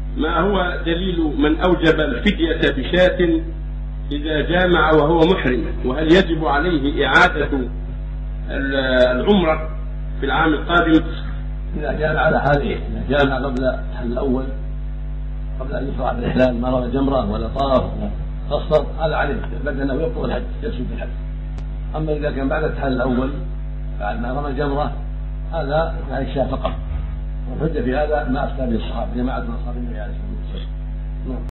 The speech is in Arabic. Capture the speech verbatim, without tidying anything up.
ما هو دليل من أوجب الفدية بشاة إذا جامع وهو محرم؟ وهل يجب عليه إعادة العمرة في العام القادم؟ إذا جامع على حاله، إذا جامع قبل التحلل الأول، قبل أن يشرع بالإحلال، ما رمى جمرة ولا طاف ولا قصر، هذا عليه بدأ أنه يبطل الحج، يسجد الحج. أما إذا كان بعد التحلل الأول بعد ما رمى جمرة، هذا عن الشاة فقط. والحجة في هذا ما أفتى به الصحابة، جماعة من أصحاب النبي عليه الصلاة والسلام.